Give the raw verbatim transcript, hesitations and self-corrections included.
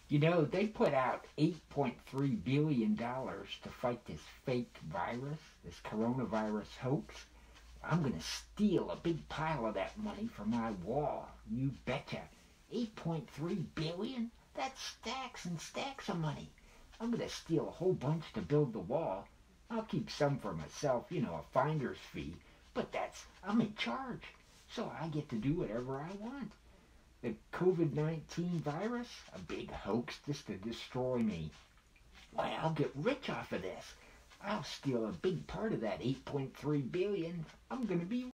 You know, they put out eight point three billion dollars to fight this fake virus, this coronavirus hoax. I'm going to steal a big pile of that money for my wall. You betcha. eight point three billion dollars? That's stacks and stacks of money. I'm going to steal a whole bunch to build the wall. I'll keep some for myself, you know, a finder's fee. But that's, I'm in charge. So I get to do whatever I want. The COVID nineteen virus, a big hoax just to destroy me. Why, I'll get rich off of this. I'll steal a big part of that eight point three billion dollars. I'm going to be